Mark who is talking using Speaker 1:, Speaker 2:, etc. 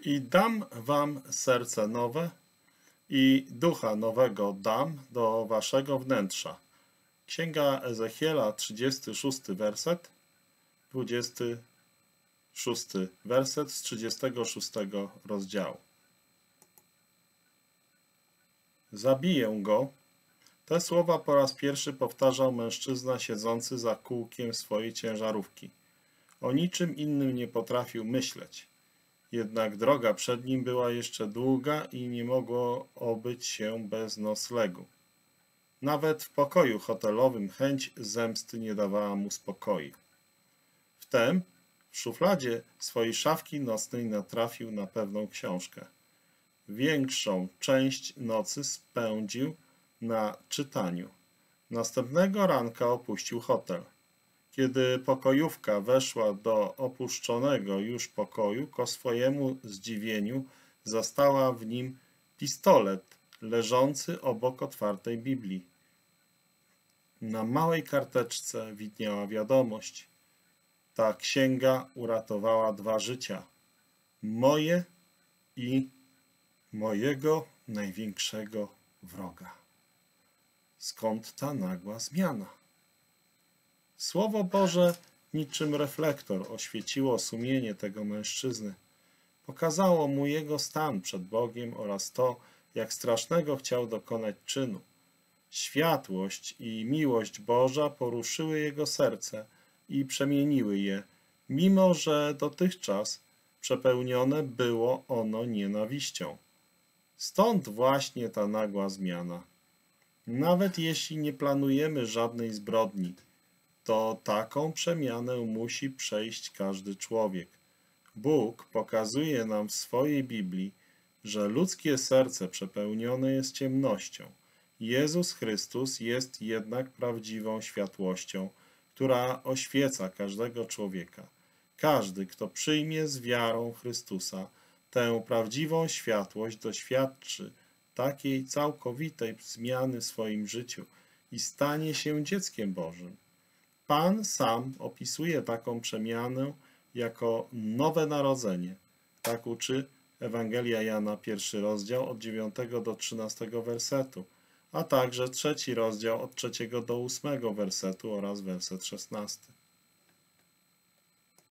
Speaker 1: I dam wam serce nowe i ducha nowego dam do waszego wnętrza. Księga Ezechiela, 36 werset, 26 werset z 36 rozdziału. Zabiję go. Te słowa po raz pierwszy powtarzał mężczyzna siedzący za kółkiem swojej ciężarówki. O niczym innym nie potrafił myśleć. Jednak droga przed nim była jeszcze długa i nie mogło obyć się bez noclegu. Nawet w pokoju hotelowym chęć zemsty nie dawała mu spokoju. Wtem w szufladzie swojej szafki nocnej natrafił na pewną książkę. Większą część nocy spędził na czytaniu. Następnego ranka opuścił hotel. Kiedy pokojówka weszła do opuszczonego już pokoju, ku swojemu zdziwieniu zastała w nim pistolet leżący obok otwartej Biblii. Na małej karteczce widniała wiadomość. Ta księga uratowała 2 życia. Moje i mojego największego wroga. Skąd ta nagła zmiana? Słowo Boże niczym reflektor oświeciło sumienie tego mężczyzny. Pokazało mu jego stan przed Bogiem oraz to, jak strasznego chciał dokonać czynu. Światłość i miłość Boża poruszyły jego serce i przemieniły je, mimo że dotychczas przepełnione było ono nienawiścią. Stąd właśnie ta nagła zmiana. Nawet jeśli nie planujemy żadnej zbrodni, to taką przemianę musi przejść każdy człowiek. Bóg pokazuje nam w swojej Biblii, że ludzkie serce przepełnione jest ciemnością. Jezus Chrystus jest jednak prawdziwą światłością, która oświeca każdego człowieka. Każdy, kto przyjmie z wiarą Chrystusa tę prawdziwą światłość, doświadczy takiej całkowitej zmiany w swoim życiu i stanie się dzieckiem Bożym. Pan sam opisuje taką przemianę jako nowe narodzenie. Tak uczy Ewangelia Jana, 1 rozdział od 9 do 13 wersetu, a także 3 rozdział od 3 do 8 wersetu oraz werset 16.